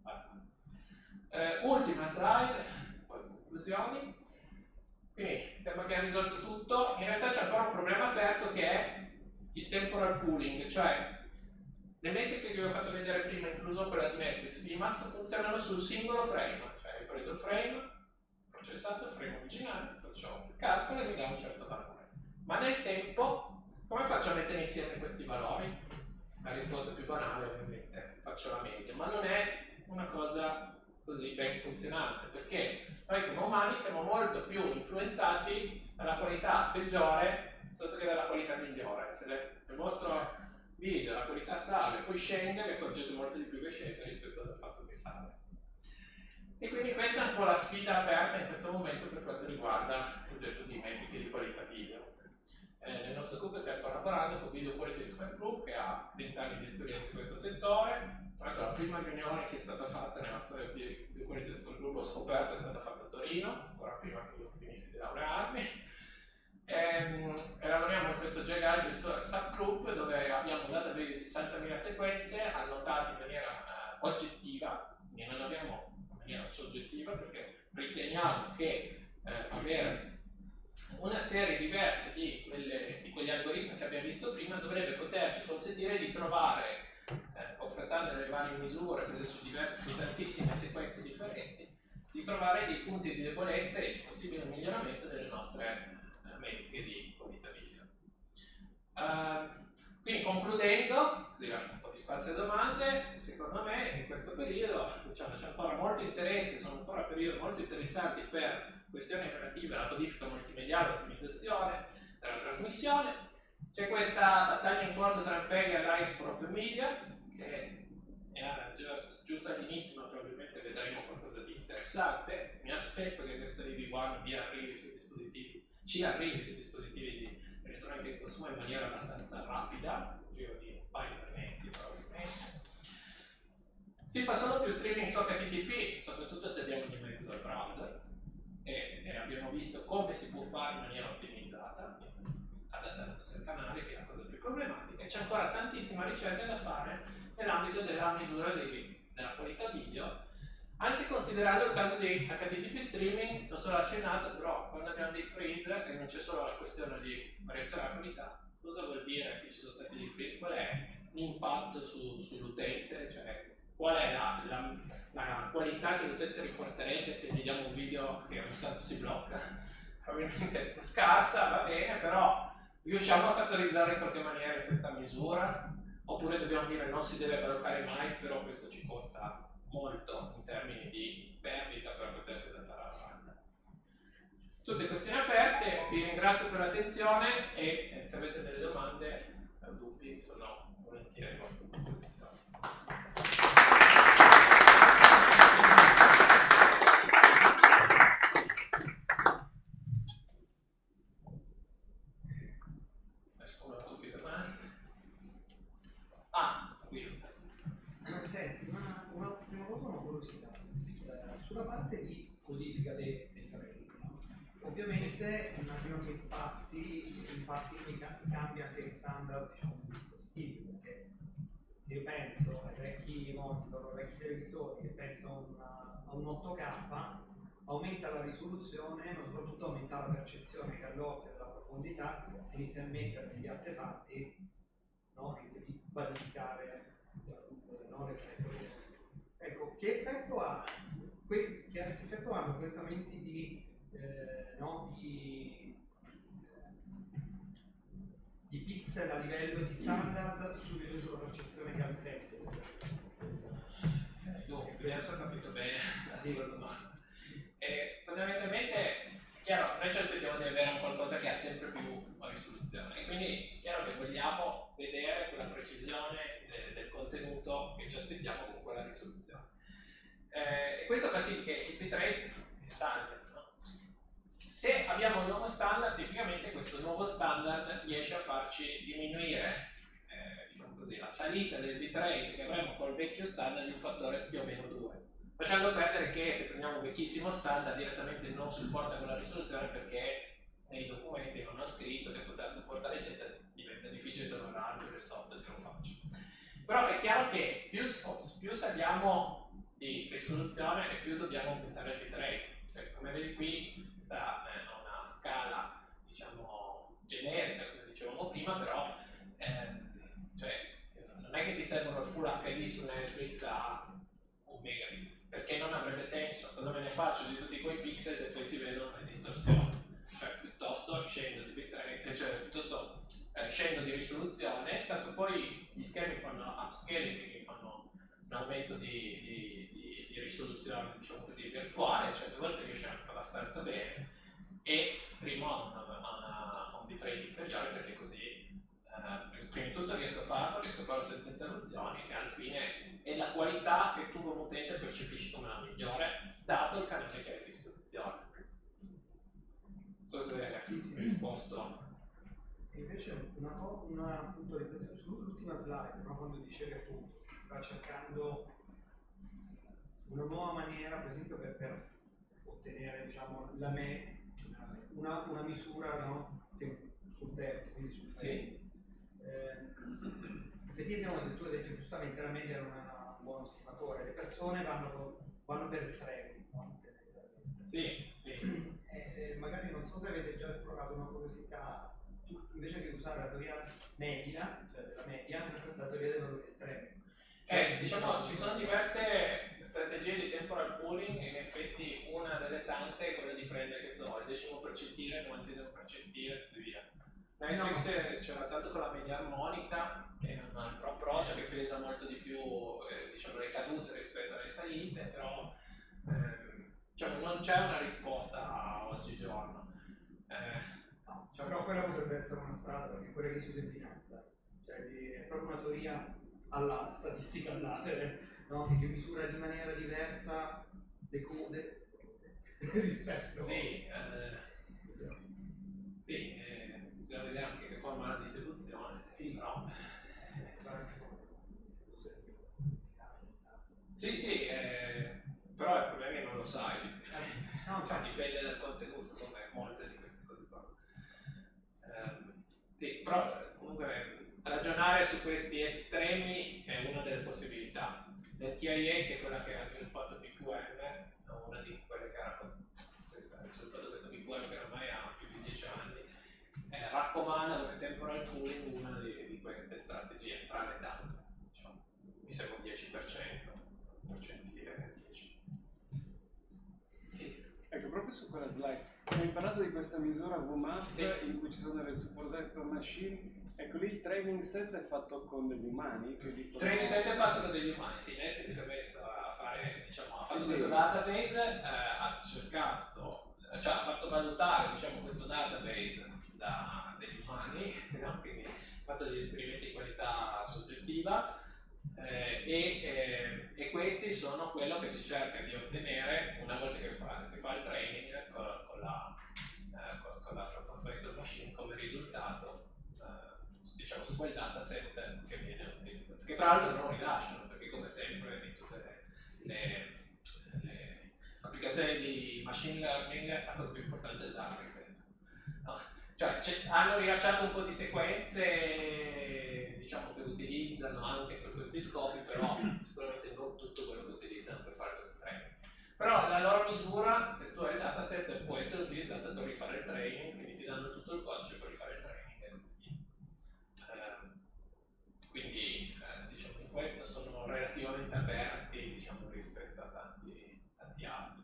Speaker 2: Ultima slide, poi conclusioni. Quindi sembra che ha risolto tutto, in realtà c'è ancora un problema aperto che è il temporal pooling, cioè le metriche che vi ho fatto vedere prima, incluso quella di Netflix, BIMAF, funzionano sul singolo frame, cioè io prendo il frame, processato il frame originale, faccio il calcolo e mi dà un certo valore. Ma nel tempo, come faccio a mettere insieme questi valori? La risposta più banale ovviamente, faccio la media, ma non è una cosa così ben funzionante, perché noi come umani siamo molto più influenzati dalla qualità peggiore piuttosto che dalla qualità migliore. Se nel vostro video la qualità sale, poi scende, vi accorgete molto di più che scende rispetto al fatto che sale. E quindi questa è un po' la sfida aperta in questo momento per quanto riguarda il progetto di metriche di qualità video. Nel nostro gruppo stiamo collaborando con Video Quality Expert Group che ha 20 anni di esperienza in questo settore. Tra l'altro la prima riunione che è stata fatta nella storia di Video Quality Expert Group, ho scoperto, è stata fatta a Torino, ancora prima che io finissi di laurearmi. Lavoriamo in questo GEGAL subgroup dove abbiamo un database di 60.000 sequenze annotate in maniera oggettiva, quindi non abbiamo in maniera soggettiva perché riteniamo che avere una serie diversa di quegli algoritmi che abbiamo visto prima dovrebbe poterci consentire di trovare, confrontando le varie misure prese su tantissime sequenze differenti, di trovare dei punti di debolezza e possibile miglioramento delle nostre metriche di qualità video. Quindi concludendo, vi lascio un po' di spazio a domande. Secondo me in questo periodo diciamo, c'è ancora molto interesse, sono ancora periodi molto interessanti per questioni relative alla codifica multimediale, l'ottimizzazione della trasmissione. C'è questa battaglia in corso tra MPEG e Alliance for Open Media, che era giusto all'inizio, ma probabilmente vedremo qualcosa di interessante. Mi aspetto che questa review ci arrivi sui dispositivi di elettronica di consumo in maniera abbastanza rapida, un giro di un paio di mesi probabilmente. Si fa solo più streaming su HTTP, soprattutto se abbiamo di mezzo il browser, e abbiamo visto come si può fare in maniera ottimizzata, adattandosi al canale, che è la cosa più problematica, e c'è ancora tantissima ricerca da fare nell'ambito della misura della qualità video, anche considerando il caso di HTTP streaming. Non solo accennato, però quando abbiamo dei freeze e non c'è solo la questione di variazione della qualità, cosa vuol dire che ci sono stati dei freeze? Qual è l'impatto sull'utente? Cioè, qual è la qualità che l'utente riporterebbe se gli diamo un video che ogni tanto si blocca? Probabilmente scarsa, va bene, però riusciamo a fattorizzare in qualche maniera in questa misura? Oppure dobbiamo dire non si deve bloccare mai, però questo ci costa molto in termini di perdita per potersi adattare alla banda. Tutte questioni aperte, vi ringrazio per l'attenzione e se avete delle domande o dubbi sono volentieri a vostra disposizione. Nessuno ha dubbi, domande? Qui.
Speaker 3: Senti, prima cosa una curiosità. Sulla parte di codifica dei frame, no? Ovviamente immagino che impatti cambia anche gli standard, diciamo, dei dispositivi, perché se io penso ai vecchi monitor, ai vecchi televisori, e penso a un 8K, aumenta la risoluzione, ma soprattutto aumenta la percezione che all'occhio della profondità inizia a mettere degli artefatti, no? Rischia di vanificare, no, l'effetto. Ecco, che effetto hanno questi aumenti di pixel a livello di standard sulla percezione che ha l'utente?
Speaker 2: Dunque, adesso ho capito bene la tua domanda. Fondamentalmente è chiaro, noi ci aspettiamo di avere un qualcosa che ha sempre più risoluzione, quindi è chiaro che vogliamo vedere quella precisione del contenuto che ci aspettiamo con quella risoluzione. E questo fa sì che il bitrate salga. No? Se abbiamo un nuovo standard, tipicamente questo nuovo standard riesce a farci diminuire diciamo così, la salita del bitrate che avremo col vecchio standard di un fattore più o meno 2. Facendo perdere che se prendiamo un vecchissimo standard direttamente non supporta quella risoluzione, perché nei documenti non ha scritto che poter supportare eccetera, diventa difficile trovare l'hardware e il software che lo faccia. Però è chiaro che più saliamo di risoluzione e più dobbiamo aumentare il bitrate. Cioè, come vedi qui, questa è una scala diciamo generica, come dicevamo prima, però cioè, non è che ti servono il full HD su Netflix a 1 megabit, perché non avrebbe senso. Cosa me ne faccio di tutti quei pixel e poi si vedono le distorsioni? Cioè, piuttosto scendo di bitrate, cioè piuttosto scendo di risoluzione, tanto poi gli schermi fanno upscaling, quindi fanno un aumento di risoluzione, diciamo così, virtuale, cioè a volte riesce anche abbastanza bene, e streamo a un bitrate inferiore, perché così prima di tutto riesco a farlo senza interruzioni, e alla fine è la qualità che tu come utente percepisci come la migliore, dato il canale che hai a disposizione. Cosa hai risposto?
Speaker 3: E invece una puntualizzazione sull'ultima slide, no? Quando dicevi appunto si sta cercando una nuova maniera, per esempio, per ottenere diciamo, una misura, no? Sul tempo, quindi sul frame. Effettivamente, tu hai detto giustamente, la media non è un buono stimatore, le persone vanno per estremi, no?
Speaker 2: Sì.
Speaker 3: Magari non so se avete già esplorato una curiosità, invece che usare la teoria media, cioè della media, la teoria dei valori estremi.
Speaker 2: Diciamo ci sono diverse strategie di temporal pooling, e in effetti decimo percentile, 90° percentile e così via. Netflix c'era tanto con la media armonica, che è un altro approccio che pesa molto di più diciamo, le cadute rispetto alle salite, però diciamo, non c'è una risposta oggigiorno.
Speaker 3: Diciamo, però quella potrebbe essere una strada, perché quella che si usa in finanza, cioè è proprio una teoria alla statistica all'atere, no? che misura di maniera diversa le code rispetto
Speaker 2: bisogna vedere anche che forma ha la distribuzione, sì, però però il problema è che non lo sai, cioè, dipende dal contenuto, come molte di queste cose qua. Sì, però comunque ragionare su questi estremi è una delle possibilità. L'NTIA, che è quella che ha sviluppato BQM, una di quelle che ha sviluppato questo BQM che ormai ha più di 10 anni, raccomanda come temporal pooling una di queste strategie tra le tante, diciamo, mi sembra un 10%, percentile 10. Sì.
Speaker 1: Ecco, proprio su quella slide, hai parlato di questa misura VMAX
Speaker 2: sì.
Speaker 1: in cui ci sono delle supported machine. Ecco, lì il training set è fatto con degli umani?
Speaker 2: Il training set è fatto con degli umani, sì, Netflix si è messo a fare, diciamo, ha fatto questo database, ha cercato, cioè ha fatto valutare, diciamo, questo database degli umani, no? Quindi ha fatto degli esperimenti di qualità soggettiva e questi sono quello che si cerca di ottenere una volta che si fa il training con la Vector Machine come risultato, diciamo, su quel dataset che viene utilizzato, che tra l'altro non rilasciano, perché come sempre in tutte le applicazioni di machine learning la cosa più importante è il dataset, no? Cioè hanno rilasciato un po' di sequenze, diciamo, che utilizzano anche per questi scopi, però sicuramente non tutto quello che utilizzano per fare questo training. Però la loro misura, se tu hai il dataset, può essere utilizzata per rifare il training, quindi ti danno tutto il codice per rifare il training e così via. Quindi diciamo in questo sono relativamente aperti, diciamo, rispetto a tanti altri.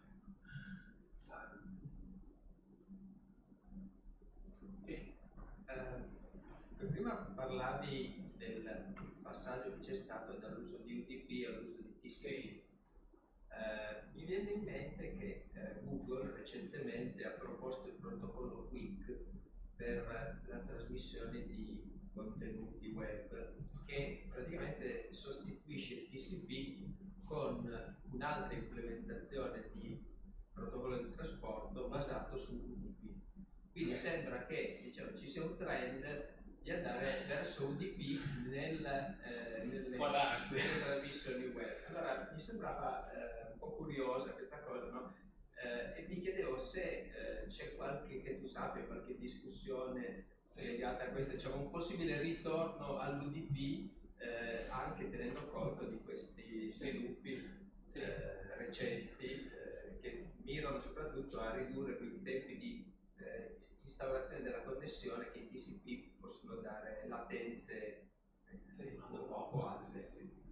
Speaker 2: Sì.
Speaker 4: Prima parlavi del passaggio che c'è stato dall'uso di UDP all'uso di TCP. Mi viene in mente che Google recentemente ha proposto il protocollo QUIC per la trasmissione di contenuti web, che praticamente sostituisce il TCP con un'altra implementazione di protocollo di trasporto basato su UDP. Quindi sembra che, diciamo, ci sia un trend di andare verso UDP nelle trasmissioni web. Allora mi sembrava un po' curiosa questa cosa, no? E mi chiedevo se c'è qualche, che tu sappia, qualche discussione legata a questo, diciamo, un possibile ritorno all'UDP anche tenendo conto di questi sviluppi recenti che mirano soprattutto a ridurre quei tempi di instaurazione della connessione che i TCP possono dare latenze un poco alte.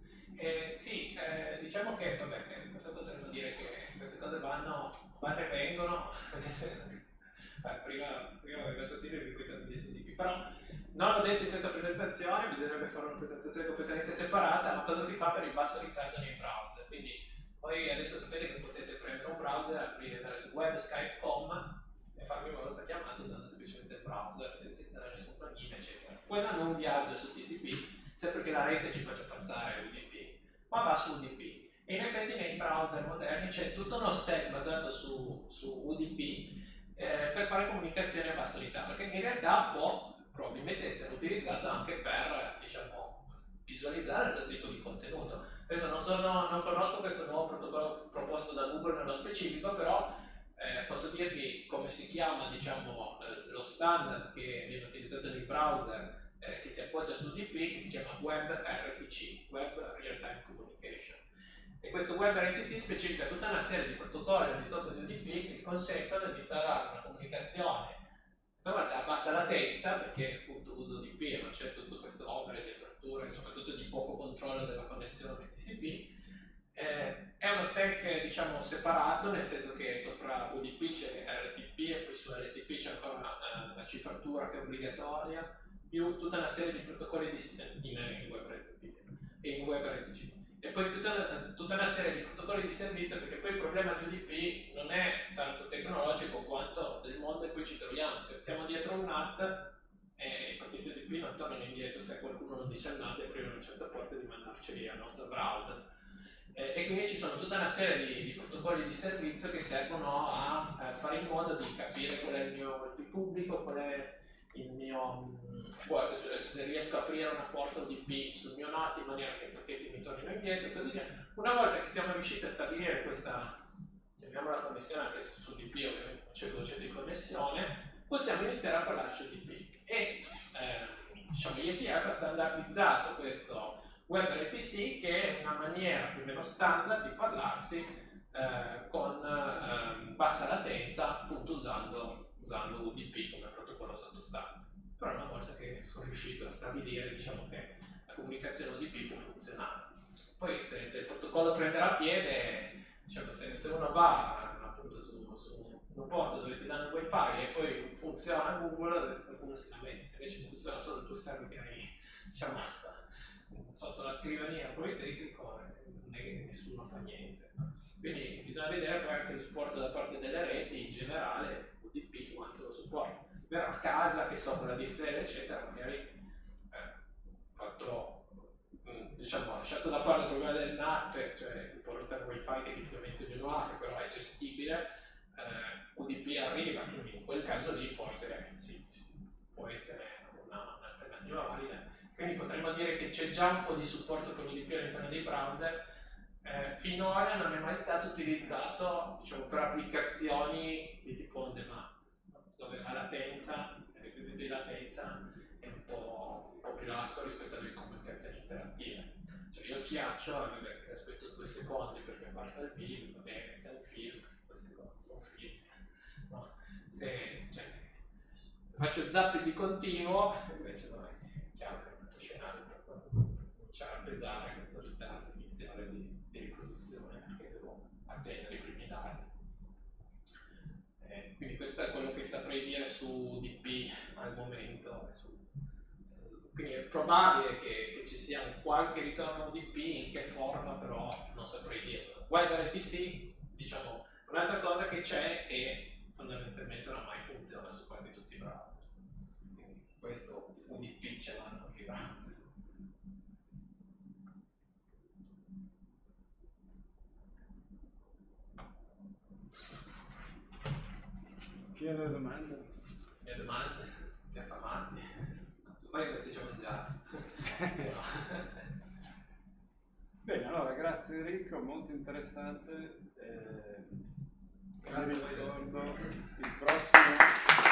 Speaker 2: Diciamo che questo potremmo dire che queste cose vanno e vengono. prima aveva sottile di cui TCP, però non l'ho detto in questa presentazione, bisognerebbe fare una presentazione completamente separata, ma cosa si fa per il basso ritardo nei browser. Quindi poi adesso sapete che potete prendere un browser, andare su webskype.com e farmi una vostra chiamata usando semplicemente il browser senza installare nessun plugin, eccetera. Quella non viaggia su TCP sempre che la rete ci faccia passare UDP, ma va su UDP. E in effetti nei browser moderni c'è tutto uno stack basato su UDP per fare comunicazione a basso ritardo, che in realtà può probabilmente essere utilizzato anche per, diciamo, visualizzare questo tipo di contenuto. Adesso non conosco questo nuovo protocollo proposto da Google nello specifico, però posso dirvi come si chiama, diciamo, lo standard che viene utilizzato nei browser che si appoggia su UDP, che si chiama WebRTC, Web Real Time Communication. E questo WebRTC specifica tutta una serie di protocolli al di sotto di UDP che consentono di installare una comunicazione stavolta a bassa latenza, perché appunto uso UDP e non c'è tutto questo opere di apertura e soprattutto di poco controllo della connessione TCP. È uno stack diciamo separato, nel senso che sopra UDP c'è RTP e poi su RTP c'è ancora una cifratura che è obbligatoria, più tutta una serie di protocolli in WebRTP e in WebRTC. E poi tutta una serie di protocolli di servizio, perché poi il problema di UDP non è tanto tecnologico quanto del mondo in cui ci troviamo. Cioè, siamo dietro un NAT e i pacchetti UDP non tornano indietro se qualcuno non dice al NAT e aprono una certa porta di mandarceli al nostro browser. E quindi ci sono tutta una serie di protocolli di servizio che servono a fare in modo di capire qual è il mio IP pubblico, qual è il mio, se riesco a aprire una porta UDP sul mio NAT in maniera che i pacchetti mi tornino indietro e così via. Una volta che siamo riusciti a stabilire questa, chiamiamola connessione anche su UDP, ovviamente c'è veloce di connessione, possiamo iniziare a parlarci UDP. E diciamo l'IETF ha standardizzato questo WebRTC, che è una maniera più o meno standard di parlarsi con bassa latenza, appunto usando UDP come protocollo sottostante. Però una volta che sono riuscito a stabilire, diciamo, che la comunicazione UDP può funzionare. Poi se il protocollo prenderà piede, diciamo, se uno va appunto su un posto dove ti danno il wifi e poi funziona Google, qualcuno si lamenta. Se invece funziona solo il tuo server che hai, diciamo, sotto la scrivania, poi te li cliccare, non è che nessuno fa niente. Quindi bisogna vedere poi anche il supporto da parte delle reti in generale, UDP quanto lo supporta. Però a casa, che so, con la DSL eccetera, magari diciamo, ho lasciato da parte il problema del NAT, cioè tipo router wifi che tipicamente ognuno ha, che però è gestibile, UDP arriva, quindi in quel caso lì forse sì, può essere un'alternativa valida. Quindi potremmo dire che c'è già un po' di supporto per l'UDP all'interno dei browser. Finora non è mai stato utilizzato, diciamo, per applicazioni di tipo on demand, dove la latenza, il requisito di latenza è un po' più lasco rispetto alle comunicazioni interattive. Cioè io schiaccio e aspetto 2 secondi perché parte il video, va bene, se è un film, 2 secondi, un film. No. Se faccio zapping di continuo, invece no, è chiaro che è un scenario per cominciare a pesare questo ritardo iniziale di riproduzione, perché devo attendere i primi dati. Quindi questo è quello che saprei dire su UDP al momento. Quindi è probabile che ci sia un qualche ritorno UDP, in che forma però non saprei dirlo. WebRTC, diciamo, un'altra cosa che c'è e fondamentalmente oramai funziona su quasi tutti i browser. Quindi questo UDP ce l'hanno anche i browser.
Speaker 1: Chi ha delle domande?
Speaker 2: Le domande? Ti affamati? Ormai avete già mangiato.
Speaker 1: Bene, allora grazie Enrico, molto interessante.
Speaker 2: Grazie a voi.
Speaker 1: Ricordo il prossimo